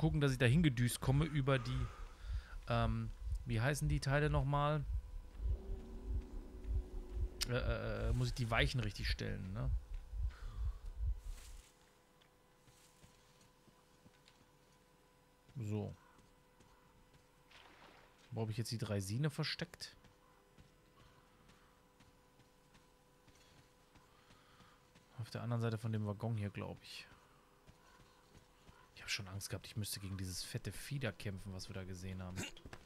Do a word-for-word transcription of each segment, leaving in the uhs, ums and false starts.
gucken, dass ich da hingedüst komme über die, ähm, wie heißen die Teile nochmal? Äh, äh, muss ich die Weichen richtig stellen, ne? So. Wo habe ich jetzt die Draisine versteckt? Auf der anderen Seite von dem Waggon hier, glaube ich. Ich habe schon Angst gehabt, ich müsste gegen dieses fette Vieh da kämpfen, was wir da gesehen haben.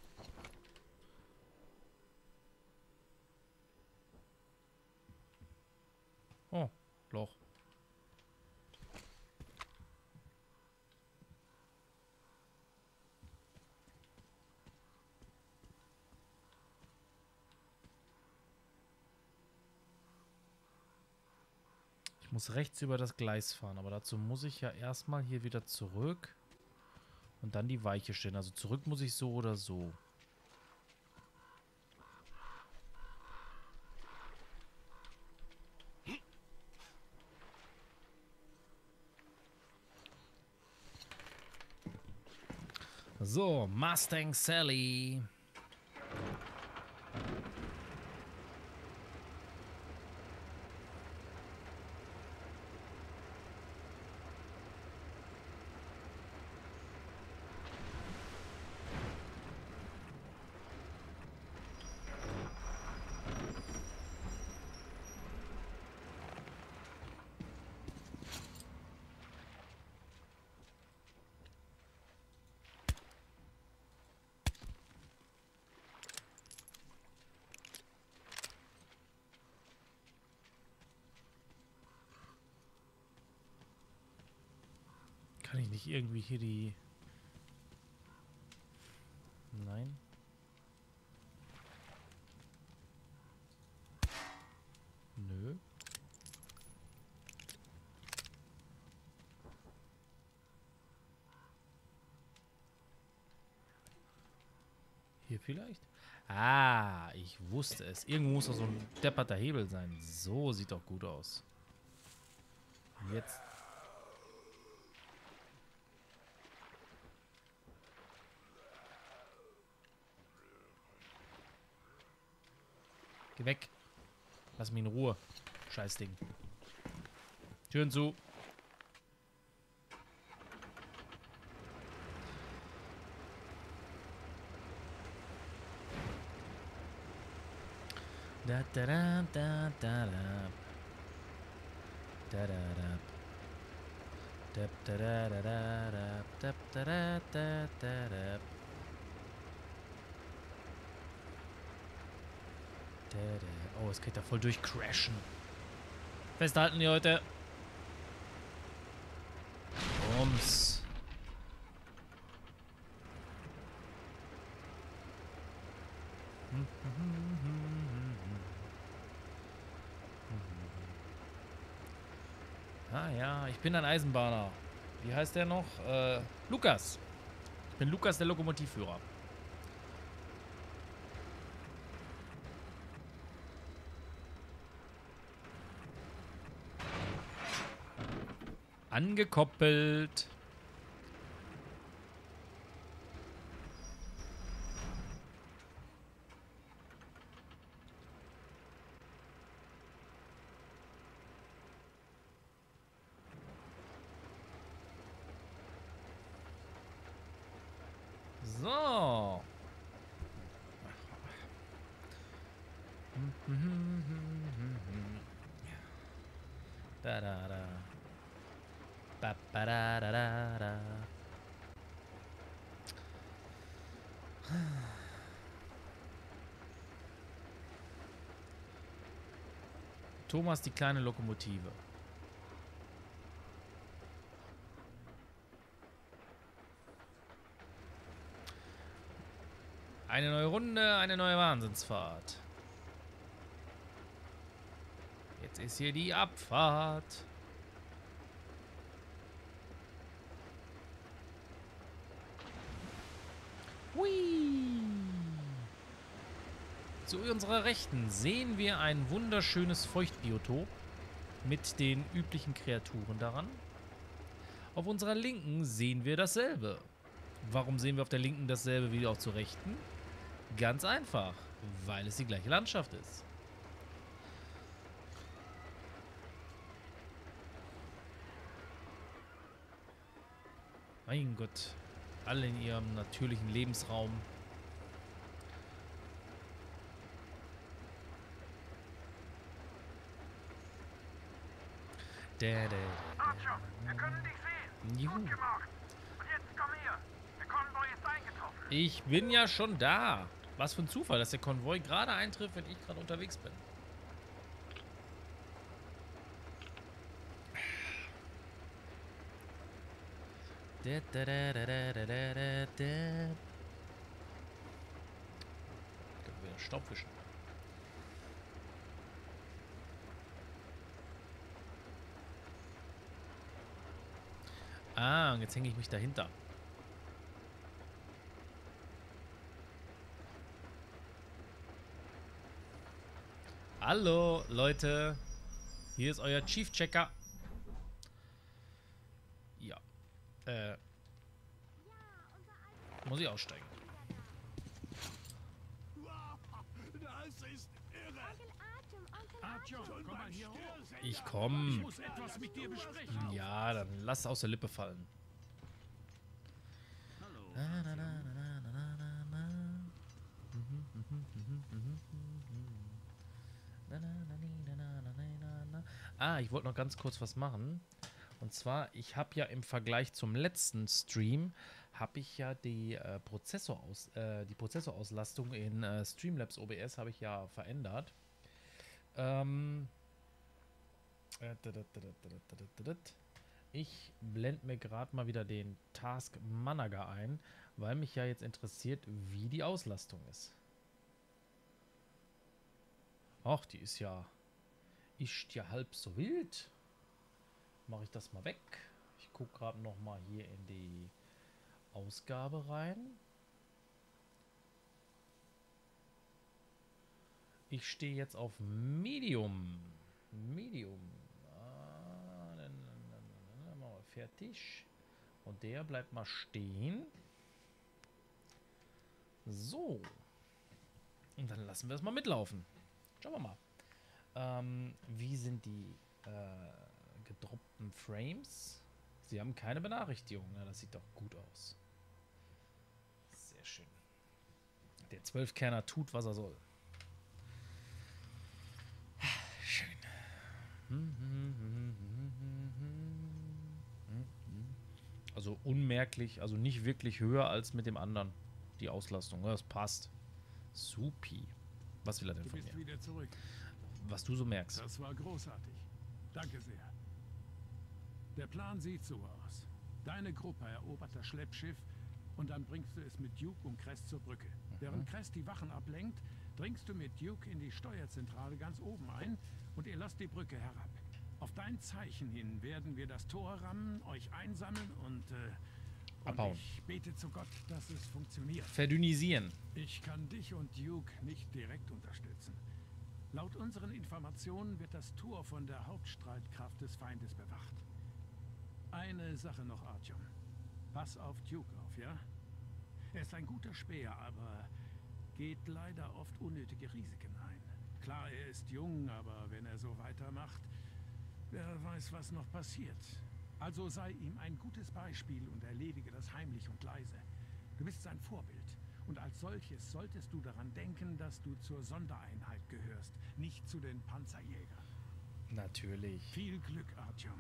Oh, Loch. Ich muss rechts über das Gleis fahren, aber dazu muss ich ja erstmal hier wieder zurück und dann die Weiche stellen. Also zurück muss ich so oder so. So, Mustang Sally. Kann ich nicht irgendwie hier die... Nein. Nö. Hier vielleicht? Ah, ich wusste es. Irgendwo muss doch so ein depperter Hebel sein. So sieht doch gut aus. Jetzt... Geh weg. Lass mich in Ruhe. Scheißding. Türen zu. Da da da da da da. Da da da. Da da da da da da da da da da da. Oh, es geht da voll durchcrashen. Festhalten die Leute. Bums. Ah ja, ich bin ein Eisenbahner. Wie heißt der noch? Äh, Lukas. Ich bin Lukas, der Lokomotivführer. Angekoppelt. So. Da da da. Ba ba da da da da. Thomas, die kleine Lokomotive. Eine neue Runde, eine neue Wahnsinnsfahrt. Jetzt ist hier die Abfahrt. Hui. Zu unserer Rechten sehen wir ein wunderschönes Feuchtbiotop mit den üblichen Kreaturen daran. Auf unserer Linken sehen wir dasselbe. Warum sehen wir auf der linken dasselbe wie auch zur rechten? Ganz einfach, weil es die gleiche Landschaft ist. Mein Gott, alle in ihrem natürlichen Lebensraum. Da, da, da. Archer, wir können dich sehen. Juhu. Gut gemacht. Und jetzt komm her. Der Konvoi ist eingetroffen. Ich bin ja schon da. Was für ein Zufall, dass der Konvoi gerade eintrifft, wenn ich gerade unterwegs bin. Da, da, da, da, da, da, da, da. Ich kann wieder Staub wischen. Ah, und jetzt hänge ich mich dahinter. Hallo, Leute. Hier ist euer Chief Checker. Ja. Äh. Muss ich aussteigen. Das ist irre. Artyom, komm mal hier hoch. Ich Ich komm. muss etwas mit dir besprechen. Ja, dann lass aus der Lippe fallen. Hallo. Na, na, na, na, na, na, na, na. Mhm, mhm, mhm, mhm, mhm, mhm. Na, na, na, ni, na, na, na, na, na. Ah, ich wollte noch ganz kurz was machen. Und zwar, ich habe ja im Vergleich zum letzten Stream, habe ich ja die, äh, Prozessoraus, äh, die Prozessorauslastung in äh, Streamlabs O B S habe ich ja verändert. Ähm, äh, da, da, da, da, da, da, da, da. Ich blende mir gerade mal wieder den Task Manager ein, weil mich ja jetzt interessiert, wie die Auslastung ist. Ach, die ist ja, ist ja halb so wild. Mache ich das mal weg. Ich gucke gerade noch mal hier in die Ausgabe rein. Ich stehe jetzt auf Medium. Medium. Ah, dann, dann, dann, dann machen wir fertig. Und der bleibt mal stehen. So. Und dann lassen wir es mal mitlaufen. Schauen wir mal. Ähm, wie sind die äh, gedroppten Frames? Sie haben keine Benachrichtigung. Na, das sieht doch gut aus. Sehr schön. Der zwölf-Kerner tut, was er soll. Schön. Also unmerklich, also nicht wirklich höher als mit dem anderen. Die Auslastung, das passt. Supi. Was will er denn Du von bist mir? wieder zurück. Was du so merkst. Das war großartig. Danke sehr. Der Plan sieht so aus. Deine Gruppe erobert das Schleppschiff und dann bringst du es mit Duke und Crest zur Brücke. Während Crest die Wachen ablenkt, dringst du mit Duke in die Steuerzentrale ganz oben ein und ihr lasst die Brücke herab. Auf dein Zeichen hin werden wir das Tor rammen, euch einsammeln und, äh, und Abhauen. ich bete zu Gott, dass es funktioniert. Verdünnisieren. Ich kann dich und Duke nicht direkt unterstützen. Laut unseren Informationen wird das Tor von der Hauptstreitkraft des Feindes bewacht. Eine Sache noch, Artyom. Pass auf Duke auf, ja? Er ist ein guter Späher, aber geht leider oft unnötige Risiken ein. Klar, er ist jung, aber wenn er so weitermacht, wer weiß, was noch passiert. Also sei ihm ein gutes Beispiel und erledige das heimlich und leise. Du bist sein Vorbild. Und als solches solltest du daran denken, dass du zur Sondereinheit gehörst, nicht zu den Panzerjägern. Natürlich. Viel Glück, Artyom.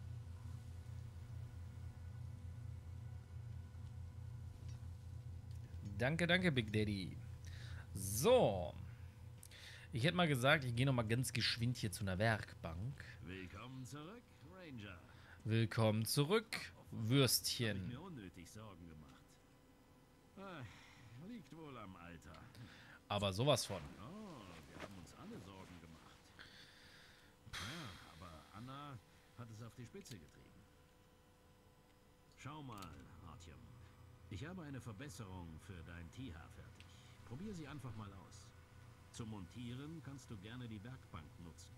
Danke, danke, Big Daddy. So. Ich hätte mal gesagt, ich gehe noch mal ganz geschwind hier zu einer Werkbank. Willkommen zurück, Ranger. Willkommen zurück, Hab ich Würstchen. mir unnötig Sorgen gemacht. Ah, liegt wohl am Alter. Aber sowas von. Oh, wir haben uns alle Sorgen gemacht. Ja, aber Anna hat es auf die Spitze getrieben. Schau mal, Artyom. Ich habe eine Verbesserung für dein T H fertig. Probier sie einfach mal aus. Zum Montieren kannst du gerne die Werkbank nutzen.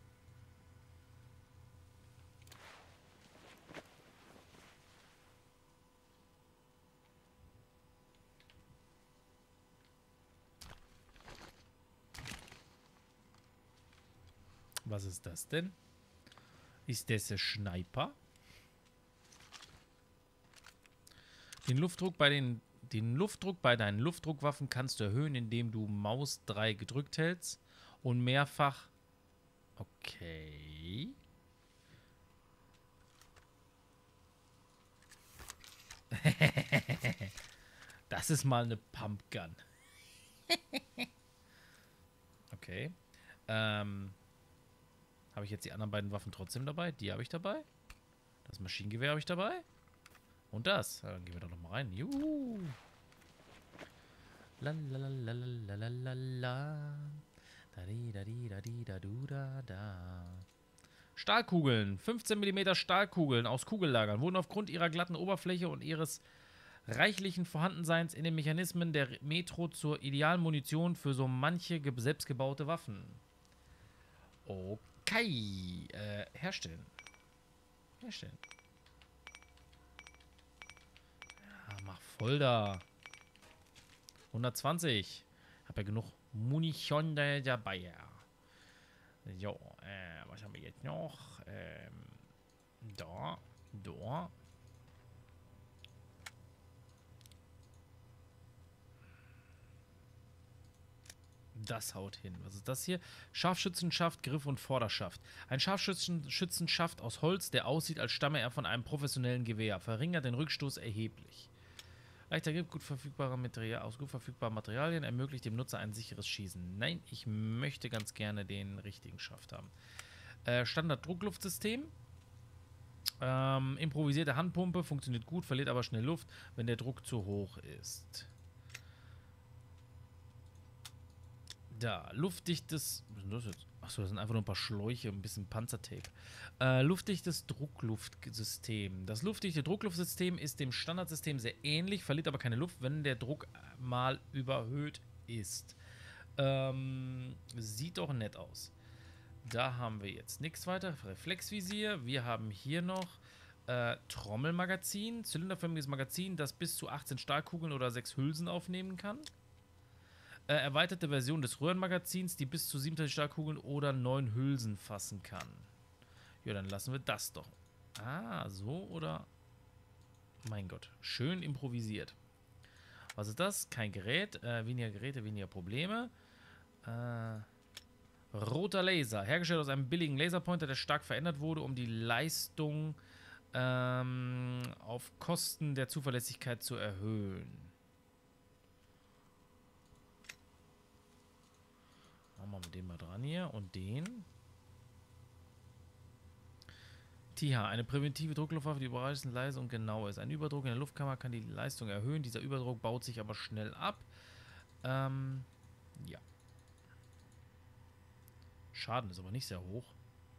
Was ist das denn? Ist das ein Sniper? Den Luftdruck bei den den Luftdruck bei deinen Luftdruckwaffen kannst du erhöhen, indem du Maus drei gedrückt hältst und mehrfach. Okay. Das ist mal eine Pumpgun. Okay. Ähm, habe ich jetzt die anderen beiden Waffen trotzdem dabei? Die habe ich dabei. Das Maschinengewehr habe ich dabei. Und das. Dann gehen wir doch noch mal rein. Juhu. Lalalalalalala. Da di da di da di da du da da. Stahlkugeln. fünfzehn Millimeter Stahlkugeln aus Kugellagern wurden aufgrund ihrer glatten Oberfläche und ihres reichlichen Vorhandenseins in den Mechanismen der Metro zur idealen Munition für so manche ge selbstgebaute Waffen. Okay. Äh, herstellen. Herstellen. Ja, mach voll da. hundertzwanzig. Hab ja genug Munition da dabei. Ja. Jo, äh, was haben wir jetzt noch? Ähm, da, da. Das haut hin. Was ist das hier? Scharfschützenschaft, Griff und Vorderschaft. Ein Scharfschützenschaft aus Holz, der aussieht, als stamme er von einem professionellen Gewehr. Verringert den Rückstoß erheblich. Leichter Grip, gut verfügbare Material, aus gut verfügbaren Materialien, ermöglicht dem Nutzer ein sicheres Schießen. Nein, ich möchte ganz gerne den richtigen Schaft haben. Äh, Standard-Druckluftsystem. Ähm, improvisierte Handpumpe, funktioniert gut, verliert aber schnell Luft, wenn der Druck zu hoch ist. Da, luftdichtes. Was ist denn das jetzt? Achso, das sind einfach nur ein paar Schläuche, ein bisschen Panzertape. Äh, luftdichtes Druckluftsystem. Das luftdichte Druckluftsystem ist dem Standardsystem sehr ähnlich, verliert aber keine Luft, wenn der Druck mal überhöht ist. Ähm, sieht doch nett aus. Da haben wir jetzt nichts weiter. Reflexvisier. Wir haben hier noch äh, Trommelmagazin. Zylinderförmiges Magazin, das bis zu achtzehn Stahlkugeln oder sechs Hülsen aufnehmen kann. Äh, erweiterte Version des Röhrenmagazins, die bis zu siebenunddreißig Stahlkugeln oder neun Hülsen fassen kann. Ja, dann lassen wir das doch. Ah, so oder... Mein Gott, schön improvisiert. Was ist das? Kein Gerät. Äh, weniger Geräte, weniger Probleme. Äh, roter Laser. Hergestellt aus einem billigen Laserpointer, der stark verändert wurde, um die Leistung ähm, auf Kosten der Zuverlässigkeit zu erhöhen. Machen wir mit dem mal dran hier. Und den. Tiha, eine präventive Druckluftwaffe, die überraschend leise und genau ist. Ein Überdruck in der Luftkammer kann die Leistung erhöhen. Dieser Überdruck baut sich aber schnell ab. Ähm, ja. Schaden ist aber nicht sehr hoch.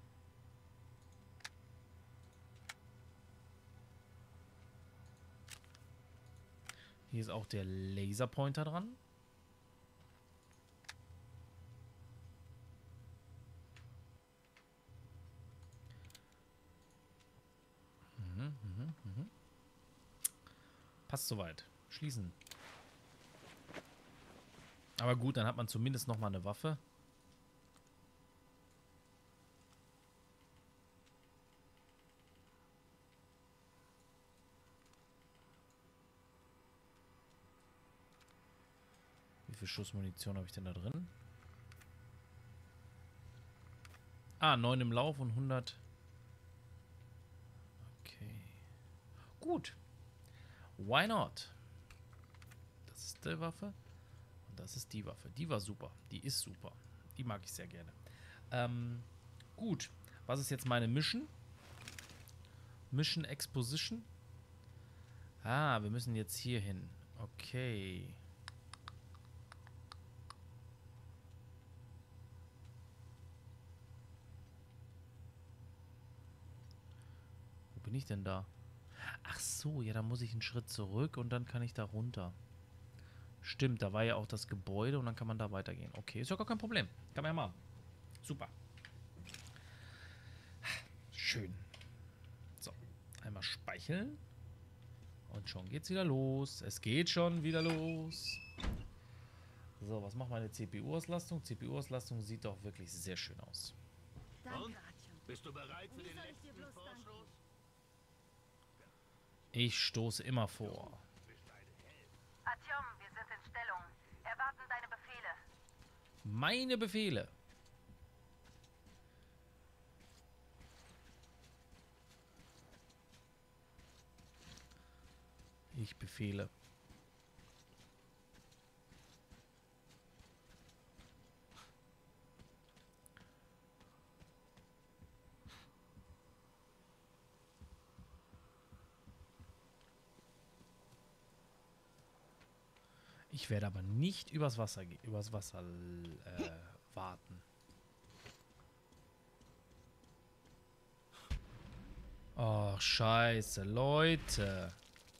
Hier ist auch der Laserpointer dran. Mhm, mhm, mhm. Passt soweit. Schließen. Aber gut, dann hat man zumindest noch mal eine Waffe. Wie viel Schuss Munition habe ich denn da drin? Ah, neun im Lauf und hundert. Okay. Gut. Why not? Das ist die Waffe. Und das ist die Waffe. Die war super. Die ist super. Die mag ich sehr gerne. Ähm, gut. Was ist jetzt meine Mission? Mission Exposition. Ah, wir müssen jetzt hier hin. Okay. Wo bin ich denn da? Ach so, ja, da muss ich einen Schritt zurück und dann kann ich da runter. Stimmt, da war ja auch das Gebäude und dann kann man da weitergehen. Okay, ist ja gar kein Problem. Kann man ja machen. Super. Schön. So, einmal speicheln. Und schon geht's wieder los. Es geht schon wieder los. So, was macht meine C P U-Auslastung? C P U-Auslastung sieht doch wirklich sehr schön aus. Danke, Und? Artyom. Bist du bereit für Wie den soll ich dir letzten bloß danken? Vorstoß? Ich stoße immer vor. Artyom, wir sind in Stellung. Erwarten deine Befehle. Meine Befehle. Ich befehle. Ich werde aber nicht übers Wasser, ge- übers Wasser äh, warten. Oh, scheiße, Leute.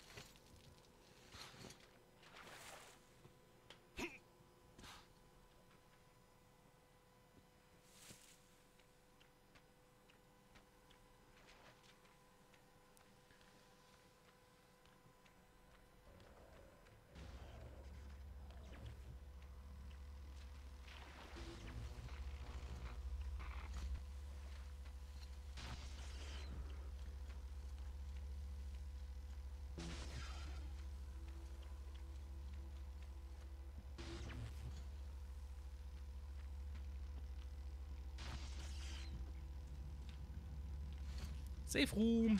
Safe Room.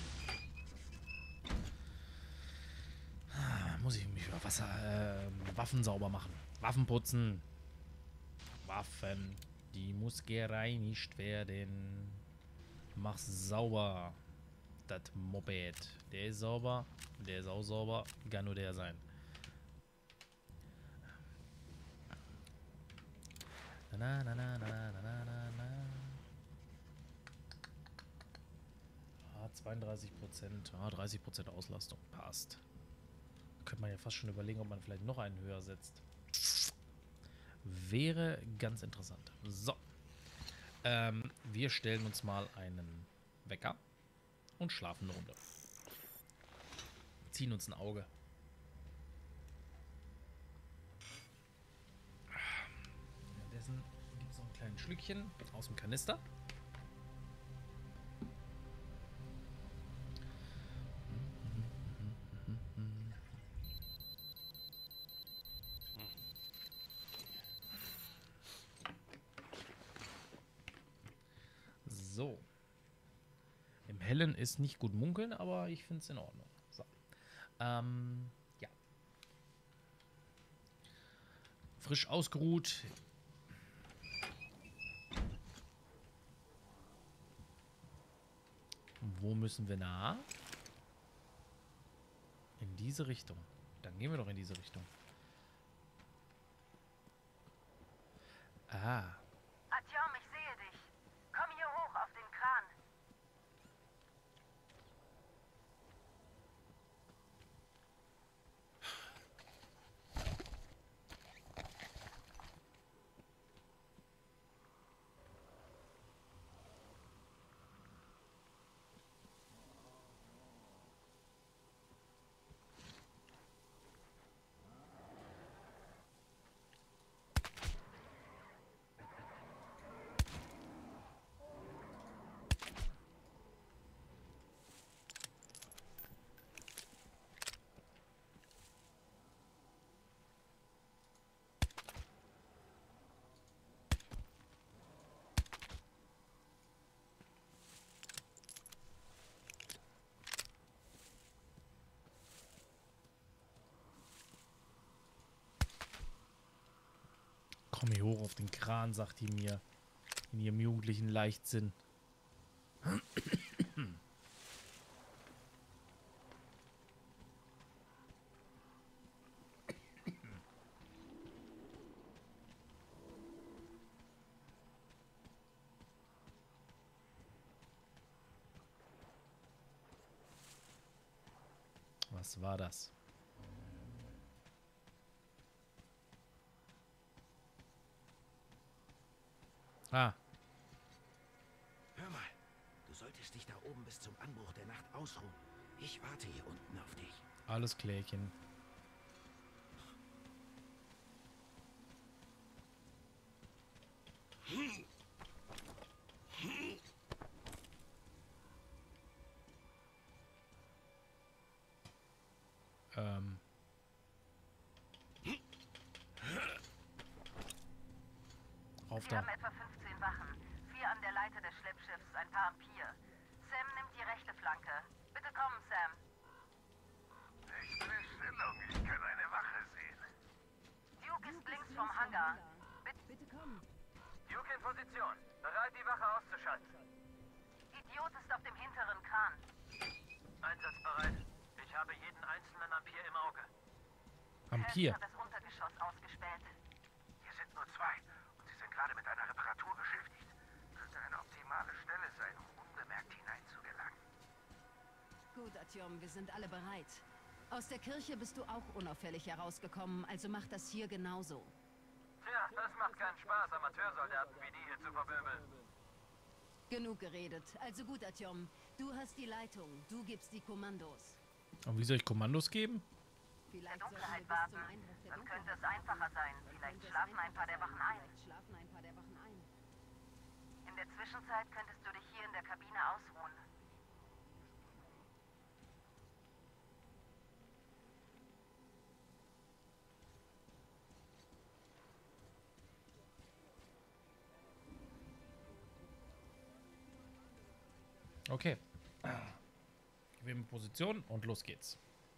Ah, muss ich mich über Wasser, äh, Waffen sauber machen. Waffen putzen. Waffen. Die muss gereinigt werden. Mach's sauber. Das Moped. Der ist sauber. Der ist auch sauber. Kann nur der sein. Na, na, na, na, na, na, na, na. Ah, zweiunddreißig Prozent. Ah, dreißig Prozent Auslastung. Passt. Könnte man ja fast schon überlegen, ob man vielleicht noch einen höher setzt. Wäre ganz interessant. So. Ähm, wir stellen uns mal einen Wecker und schlafen eine Runde. Ziehen uns ein Auge. Währenddessen gibt es noch ein kleines Schlückchen aus dem Kanister. So. Im Hellen ist nicht gut munkeln, aber ich finde es in Ordnung. So. Ähm, ja. Frisch ausgeruht. Wo müssen wir nach? In diese Richtung. Dann gehen wir doch in diese Richtung. Ah. Artyom, ich sehe dich. Komm hier hoch auf den Kran. Komm hier hoch auf den Kran, sagt die mir. In ihrem jugendlichen Leichtsinn. Was war das? Ah, Hör mal, du solltest dich da oben bis zum Anbruch der Nacht ausruhen. Ich warte hier unten auf dich. alles klärchen. Hm. Auf Sie da. haben etwa fünfzehn Wachen. Vier an der Leiter des Schleppschiffs, ein paar am Pier. Sam nimmt die rechte Flanke. Bitte kommen, Sam. Echt eine Stellung. Ich kann eine Wache sehen. Duke ist links vom Hangar. Bitte komm. Duke in Position. Bereit, die Wache auszuschalten. Idiot ist auf dem hinteren Kran. Einsatzbereit. Ich habe jeden Einzelnen am Pier im Auge. Am Sam Pier. hat das Untergeschoss ausgespäht. Hier sind nur zwei und sie sind gerade mit einer Reparatur beschäftigt. Könnte eine optimale Stelle sein, um unbemerkt hineinzugelangen. Gut, Artyom, wir sind alle bereit. Aus der Kirche bist du auch unauffällig herausgekommen, also mach das hier genauso. Tja, das macht keinen Spaß, Amateursoldaten wie die hier zu verwirbeln. Genug geredet. Also gut, Artyom. Du hast die Leitung. Du gibst die Kommandos. Und wie soll ich Kommandos geben? Vielleicht In der Dunkelheit sollten wir bis zum warten. Einbruch der Dann Dunkelheit könnte es warten. einfacher sein. Dann Vielleicht könnte es schlafen ein paar einfacher der Wachen sein. ein. Vielleicht schlafen ein paar der Wachen ein. In der Zwischenzeit könntest du dich hier in der Kabine ausruhen. Okay. Wir haben Position und los geht's.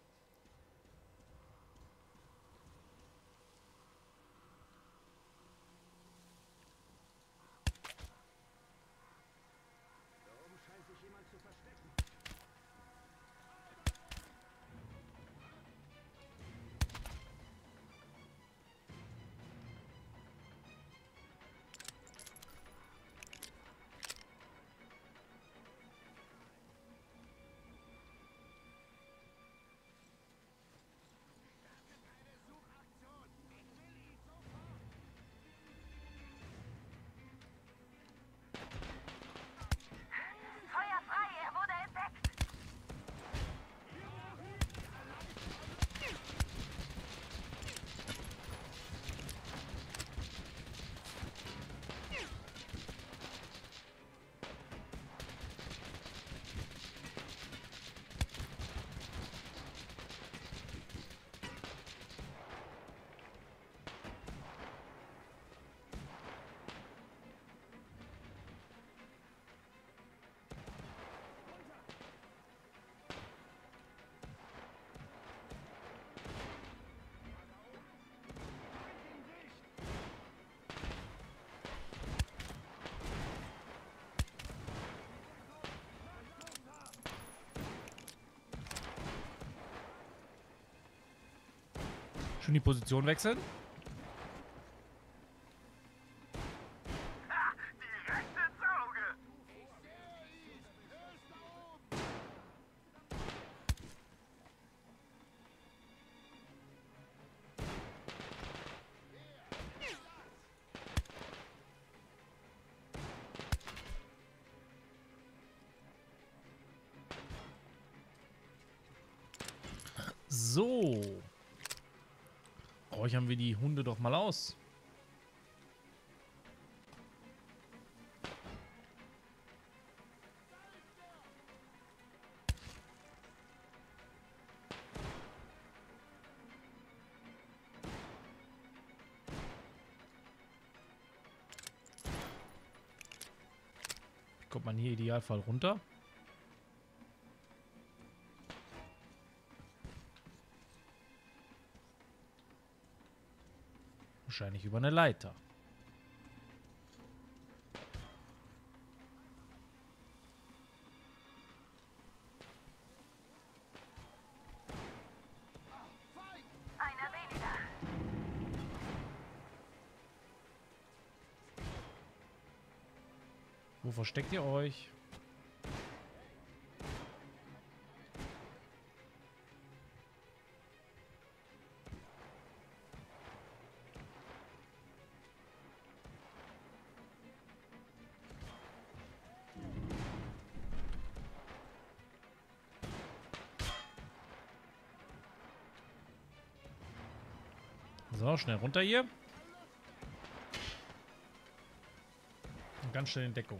Da oben scheint sich jemand zu verstecken. Feuer frei, er wurde entdeckt. Schon die Position wechseln? Ha! Direkt ins Auge! So. Räuchern wir die Hunde doch mal aus. Wie kommt man hier idealfall runter? Wahrscheinlich über eine Leiter. Einer weniger. Wo versteckt ihr euch? So, schnell runter hier. Und ganz schnell in Deckung.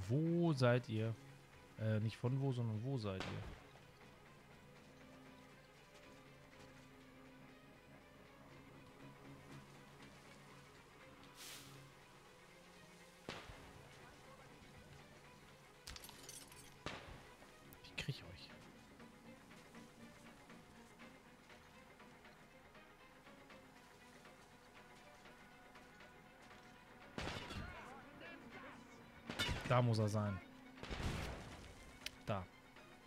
Wo seid ihr? Äh, nicht von wo, sondern wo seid ihr? Ich krieg euch. Da muss er sein. Da.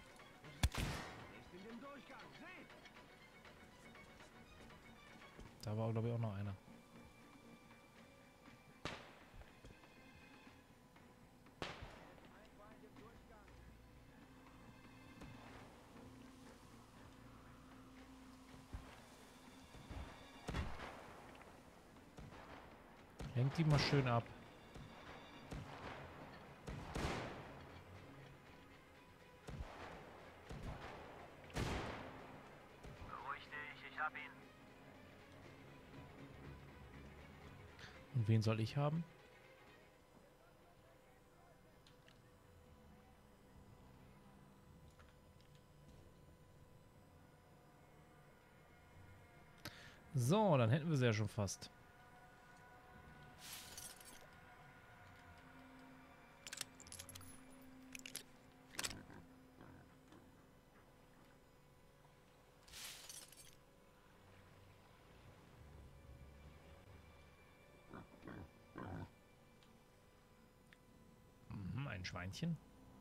Da war, glaube ich, auch noch einer. Lenkt die mal schön ab. Beruhig dich, ich hab ihn. Und wen soll ich haben? So, dann hätten wir sie ja schon fast. Mhm, ein Schweinchen.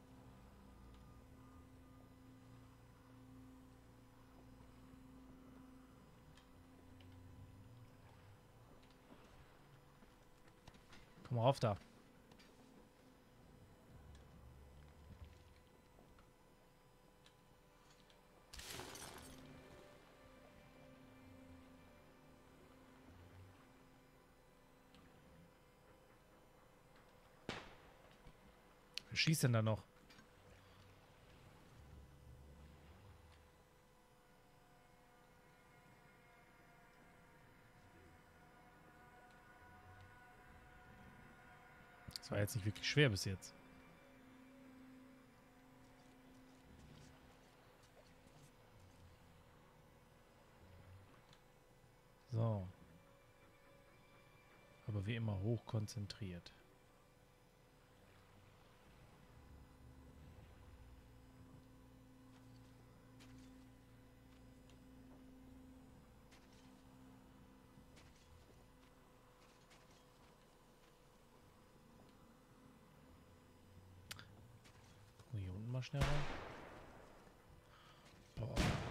Komm rauf da. Wer schießt denn da noch? Das war jetzt nicht wirklich schwer bis jetzt. So. Aber wie immer hoch konzentriert. Gucken wir hier unten mal schnell rein. Boah.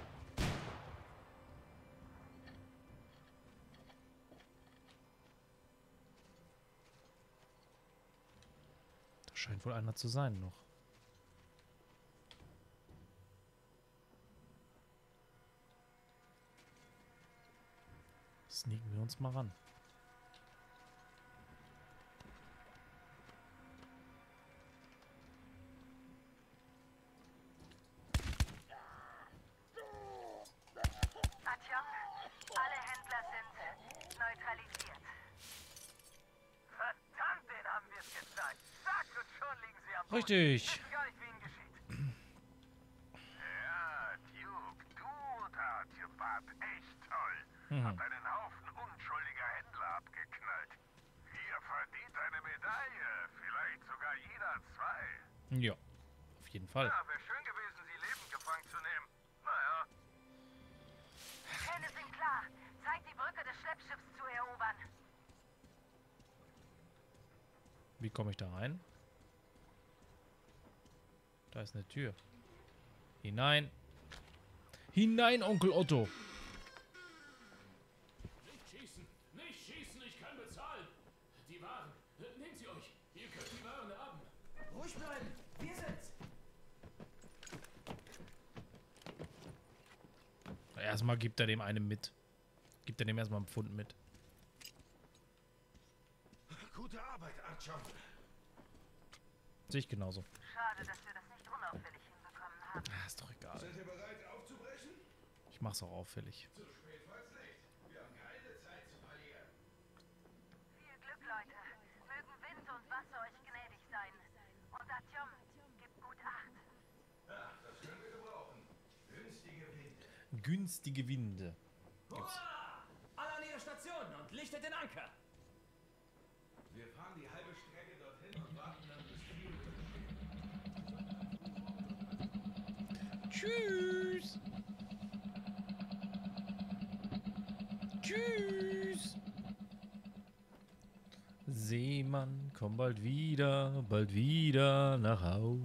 Da scheint wohl einer zu sein noch. Sneaken wir uns mal ran. Artyom, alle Händler sind neutralisiert. Verdammt, den haben wir es gezeigt. Zack, und schon liegen sie am Boden. Richtig. Wissen gar nicht, wie ihnen geschieht. Ja, Duke, du und Artyom wart echt toll. Mhm. Habt einen Haufen unschuldiger Händler abgeknallt. Ihr verdient eine Medaille. Vielleicht sogar jeder zwei. Ja, auf jeden Fall. Ja, wäre schön gewesen, sie lebend gefangen zu nehmen. Naja. Pläne sind klar. Zeit, die Brücke des Schleppschiffs zu erobern. Wie komme ich da rein? Da ist eine Tür. Hinein. Hinein, Onkel Otto. Nicht schießen! Nicht schießen! Ich kann bezahlen! Die Waren! Nehmt sie euch! Ihr könnt die Waren haben! Ruhig bleiben! Wir sind's! Erstmal gibt er dem einen mit. Gibt er dem erstmal einen Pfund mit. Gute Arbeit, Artyom. Sehe ich genauso. Schade, dass wir das nicht unauffällig hinbekommen haben. Ah, ist doch egal. Seid ihr bereit, aufzubrechen? Ich mach's auch auffällig. Zu spät falls nicht. Wir haben keine Zeit zu verlieren. Viel Glück, Leute. Mögen Wind und Wasser euch gnädig sein. Und günstige Winde. Gibt's. Alle an ihre Station und lichtet den Anker. Wir fahren die halbe Strecke dorthin und warten dann bis viel. Tschüss. Tschüss. Seemann, komm bald wieder, bald wieder nach Haus.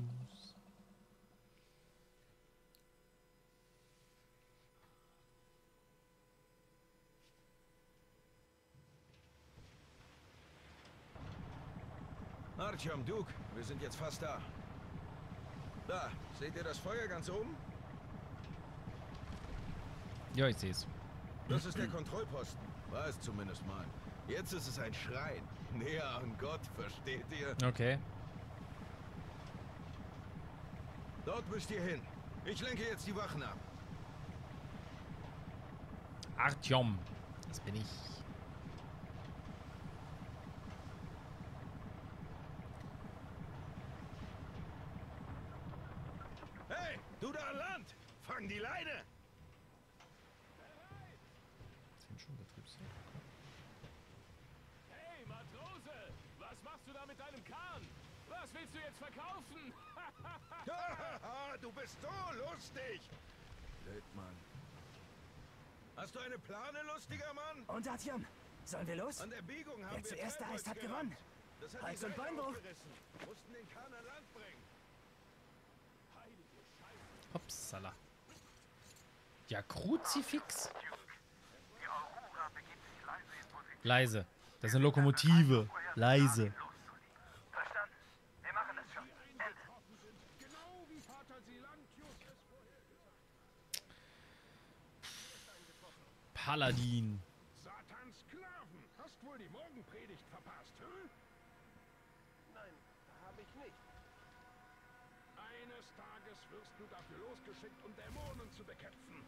Artyom, Duke, wir sind jetzt fast da. Da, seht ihr das Feuer ganz oben? Ja, ich seh's. Das ist der Kontrollposten. War es zumindest mal. Jetzt ist es ein Schrein. Näher an Gott, versteht ihr? Okay. Dort müsst ihr hin. Ich lenke jetzt die Wachen ab. Artyom, das bin ich. Hey, du da an Land! Fang die Leine! Sind schon Betriebsrat. Hey, Matrose! Was machst du da mit deinem Kahn? Was willst du jetzt verkaufen? Du bist so lustig! Blöd, Mann. Hast du eine Plane, lustiger Mann? Und Artyom, sollen wir los? An der Biegung haben Wer wir zuerst da ist, hat Treibholz gewonnen. gehabt. Das hat Hals die und Seile Beinbruch. aufgerissen. Mussten den Kahn an Land bringen. Hopsala. Ja, Kruzifix. Die Aurora beginnt sich leise in Position. Leise. Das ist eine Lokomotive. Leise. Verstanden? Wir machen das schon. Ende. Genau wie Vater Silantius es vorhergesagt. Paladin. Satans Sklaven! Hast wohl die Morgenpredigt verpasst, hm? Nein, habe ich nicht. Eines Tages wirst du dafür losgeschickt, um Dämonen zu bekämpfen.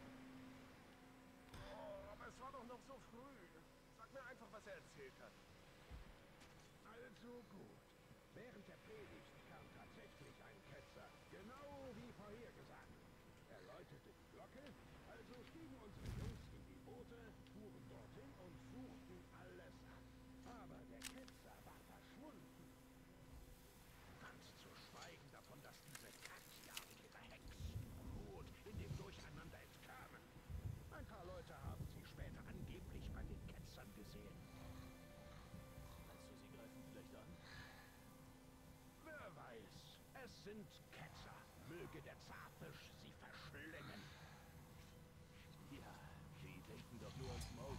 Oh, aber es war doch noch so früh. Sag mir einfach, was er erzählt hat. Also gut. Während der Predigt kam tatsächlich ein Ketzer, genau wie vorhergesagt. Er läutete die Glocke, also stiegen unsere Jungs in die Boote, fuhren dorthin und suchten alles ab. Aber der Ketzer war verschwunden. Ganz zu schweigen davon, dass diese Kackjahre der Hexenbrot in dem Durcheinander entkamen. Ein paar Leute haben sie später angeblich bei den Ketzern gesehen. Meinst du, sie greifen vielleicht an? Wer weiß. Es sind Ketzer. Möge der Zahnfisch sie verschlingen. Ja, die denken doch nur ans Maul.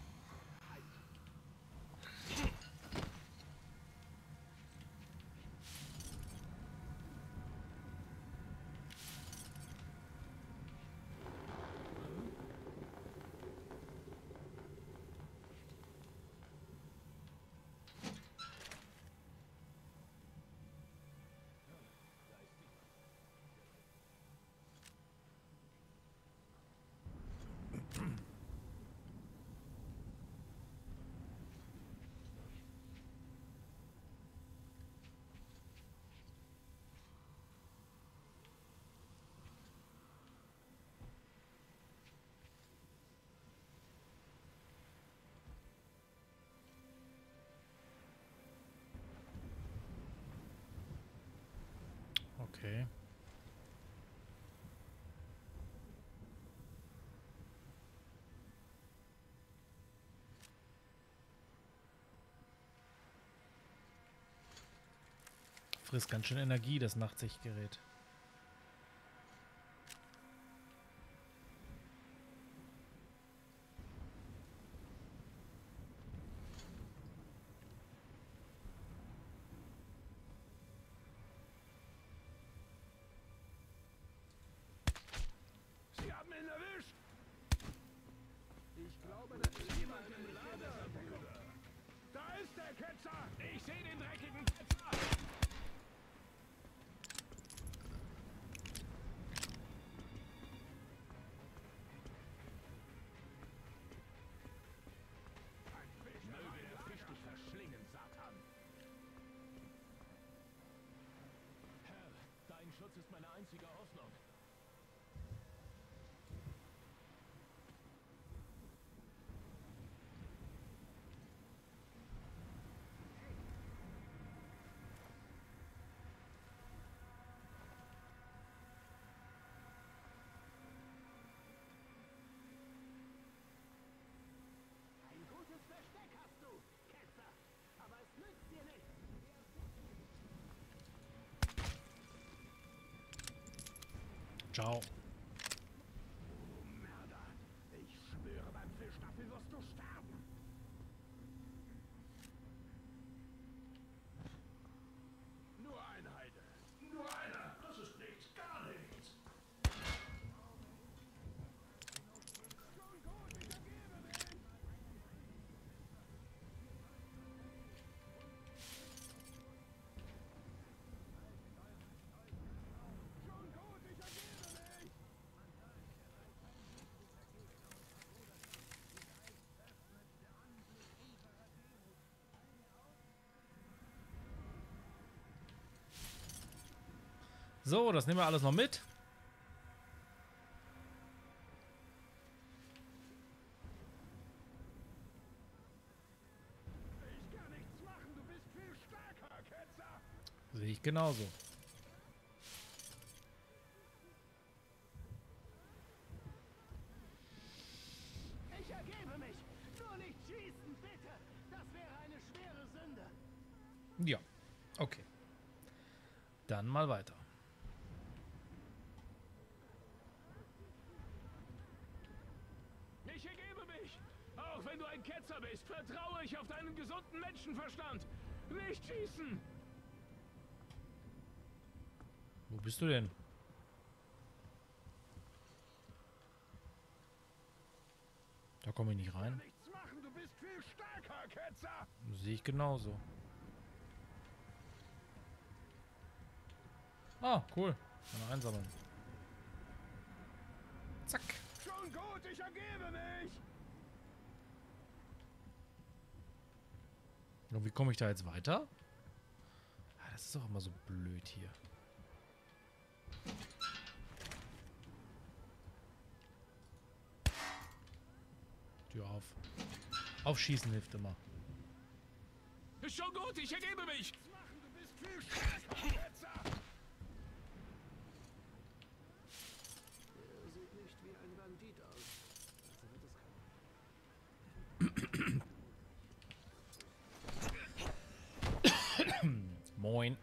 Okay. Frisst ganz schön Energie, das Nachtsichtgerät. Sie haben ihn erwischt! Ich glaube, das ist jemand im Lager, Bruder. Da ist der Ketzer! Ich sehe den dreckigen Ketzer! Ein Fisch, möge der Fisch dich verschlingen, Satan! Herr, dein Schutz ist meine einzige Hoffnung. Ciao. Mörder, ich schwöre, beim Fischstaffel wirst du sterben. Nur ein Heide. Nur einer. Das ist nichts, gar nichts. Schon gut, ich ergebe mich. Schon gut, ich ergebe mich. So, das nehmen wir alles noch mit. Ich kann nichts machen, du bist viel stärker, Ketzer. Sehe ich genauso. Ich ergebe mich. Nur nicht schießen, bitte. Das wäre eine schwere Sünde. Ja, okay. Dann mal weiter. Ich ergebe mich. Auch wenn du ein Ketzer bist, vertraue ich auf deinen gesunden Menschenverstand. Nicht schießen. Wo bist du denn? Da komme ich nicht rein. Nichts machen, du bist viel stärker, Ketzer. Sehe ich genauso. Ah, cool. Kann man einsammeln. Zack. Schon gut, ich ergebe mich. Und wie komme ich da jetzt weiter? Ah, das ist doch immer so blöd hier. Tür auf. Aufschießen hilft immer. Ist schon gut, ich ergebe mich. Nichts machen, du bist viel stärker, Ketzer. Er sieht nicht wie ein Bandit aus. Also wird es kein... Moin.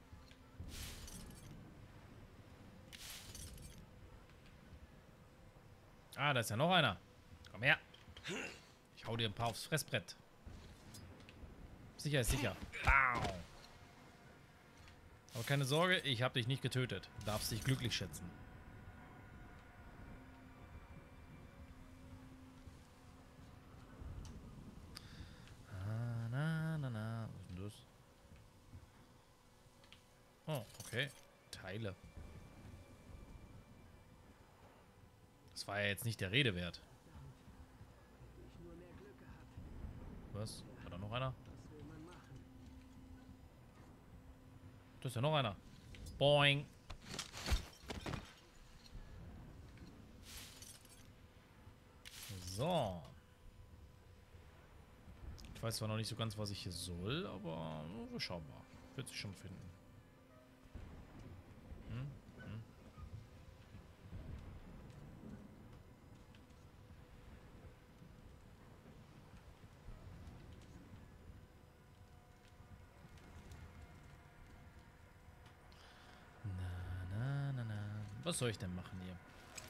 Ah, da ist ja noch einer. Komm her. Ich hau dir ein paar aufs Fressbrett. Sicher ist sicher. Bau. Aber keine Sorge, ich habe dich nicht getötet. Du darfst dich glücklich schätzen. Ah, na, na, na. Was ist denn das? Oh, okay. Teile. Das war ja jetzt nicht der Rede wert. Was? War da noch einer? Da ist ja noch einer. Boing. So. Ich weiß zwar noch nicht so ganz, was ich hier soll, aber wir schauen mal. Wird sich schon finden. Hm? Hm? Na, na, na, na. Was soll ich denn machen hier?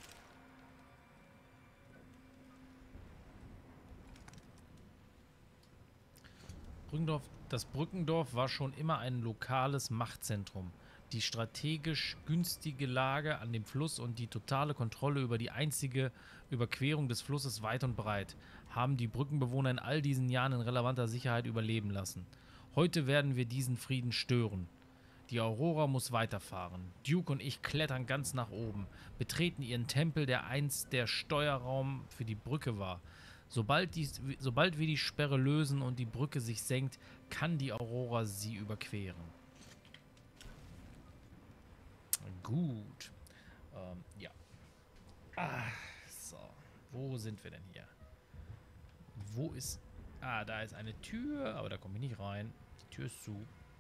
Brückendorf, das Brückendorf war schon immer ein lokales Machtzentrum. Die strategisch günstige Lage an dem Fluss und die totale Kontrolle über die einzige Überquerung des Flusses weit und breit haben die Brückenbewohner in all diesen Jahren in relevanter Sicherheit überleben lassen. Heute werden wir diesen Frieden stören. Die Aurora muss weiterfahren. Duke und ich klettern ganz nach oben, betreten ihren Tempel, der einst der Steuerraum für die Brücke war. Sobald, dies, sobald wir die Sperre lösen und die Brücke sich senkt, kann die Aurora sie überqueren. Gut. Ähm, ja. Ah, so. Wo sind wir denn hier? Wo ist... Ah, da ist eine Tür, aber da komme ich nicht rein. Die Tür ist zu.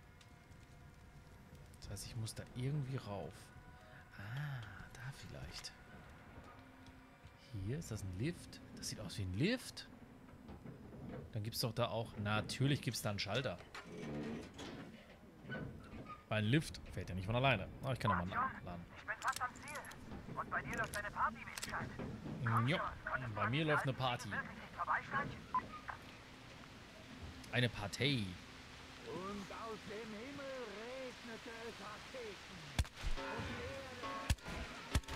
Das heißt, ich muss da irgendwie rauf. Ah, da vielleicht. Hier, ist das ein Lift? Das sieht aus wie ein Lift. Dann gibt es doch da auch... Natürlich gibt es da einen Schalter. Weil ein Lift fährt ja nicht von alleine. Aber ich kann nochmal nachladen. Ich bin fast am Ziel. Und bei dir läuft eine Party, wie es scheint. Ja, bei mir läuft eine Party. Wirklich nicht vorbeischleichen? Eine Partei. Und aus dem Himmel regnete es Raketen. Und die Erde...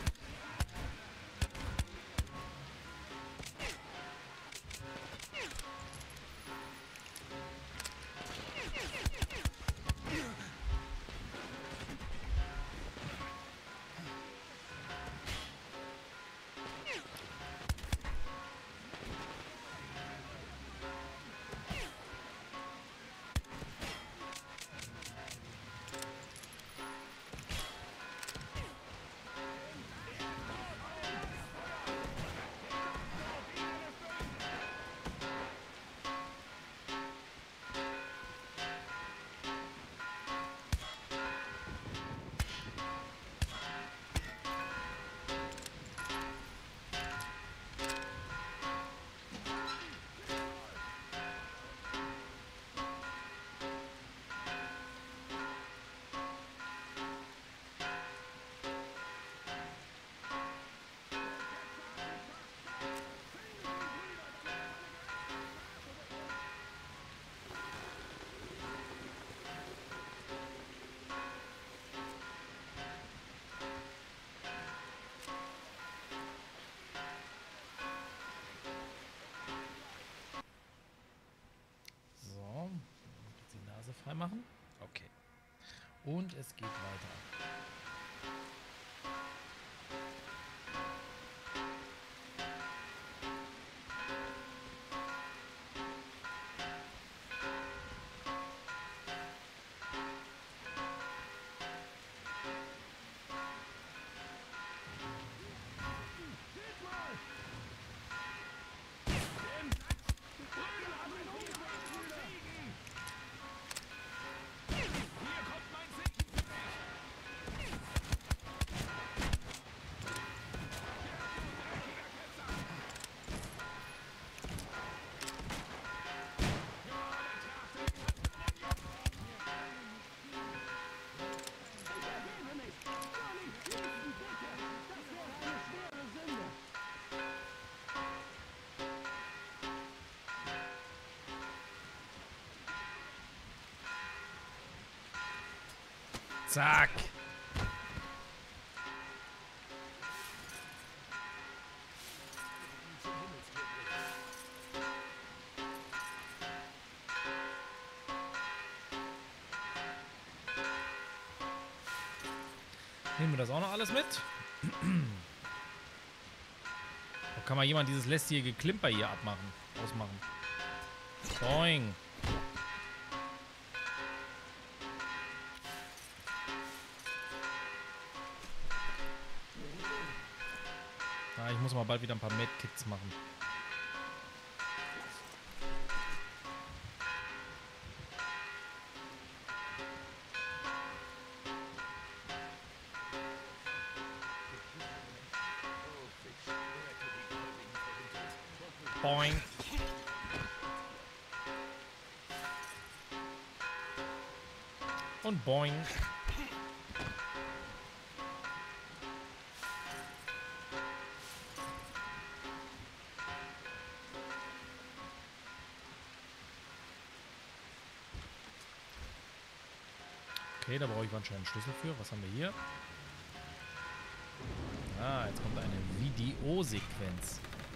So, jetzt die Nase freimachen. Okay. Und es geht weiter. Zack. Nehmen wir das auch noch alles mit? Da kann mal jemand dieses lästige Klimper hier abmachen, ausmachen. Boing. Ah, ich muss mal bald wieder ein paar Medkits machen. Boing. Und boing. Okay, da brauche ich anscheinend einen Schlüssel für. Was haben wir hier? Ah, jetzt kommt eine Videosequenz.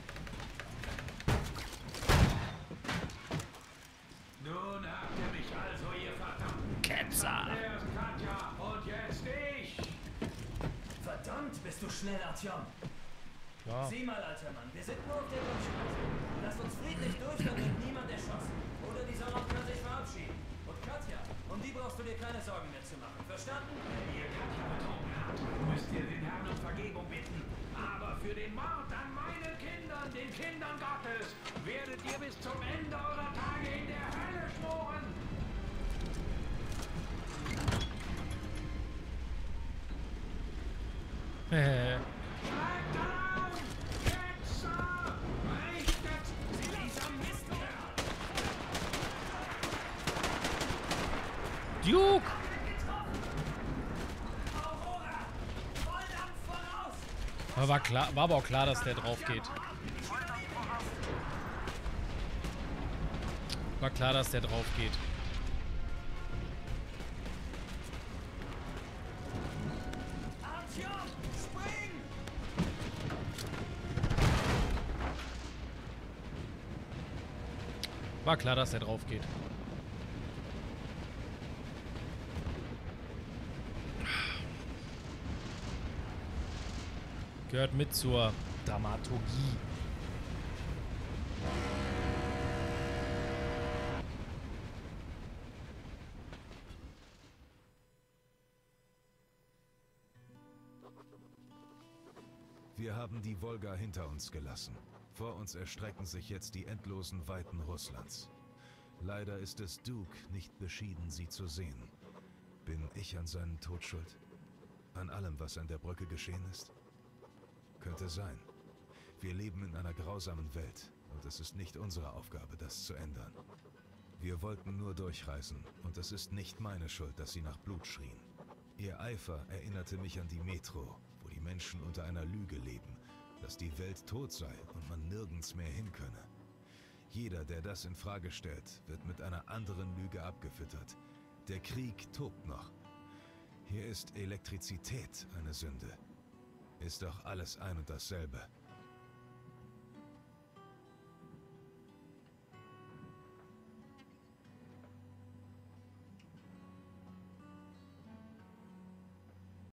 Nun habt ihr mich also, ihr verdammten Ketzer! Erst Katja und jetzt ich! Verdammt, bist du schnell, Artyom. Ja. Sieh mal, alter Mann, wir sind nur auf der Durchstraße. Lass uns friedlich durch, dann wird niemand erschossen. Oder dieser Ort kann sich verabschieden. Und Katja, um die brauchst du dir keine Sorgen mehr zu machen. Verstanden? Wenn ihr Katja betrogen habt, müsst ihr den Herrn um Vergebung bitten. Aber für den Mord an meinen Kindern, den Kindern Gottes, werdet ihr bis zum Ende eurer Tage in der Hölle schmoren. Äh. Schlägt an! Ketzer! Richtet sie dieser Mistkerl! Duke! Aurora! Volldampf voraus! Aber war, klar, war aber auch klar, dass der drauf geht. War klar, dass der drauf geht. Artyom, spring! War klar, dass der drauf geht. Gehört mit zur Dramaturgie. Wir haben die Wolga hinter uns gelassen. Vor uns erstrecken sich jetzt die endlosen Weiten Russlands. Leider ist es Duke nicht beschieden, sie zu sehen. Bin ich an seinem Tod schuld? An allem, was an der Brücke geschehen ist? Könnte sein. Wir leben in einer grausamen Welt und es ist nicht unsere Aufgabe, das zu ändern. Wir wollten nur durchreisen und es ist nicht meine Schuld, dass sie nach Blut schrien. Ihr Eifer erinnerte mich an die Metro, wo die Menschen unter einer Lüge leben, dass die Welt tot sei und man nirgends mehr hin könne. Jeder, der das in Frage stellt, wird mit einer anderen Lüge abgefüttert. Der Krieg tobt noch. Hier ist Elektrizität eine Sünde. Ist doch alles ein und dasselbe.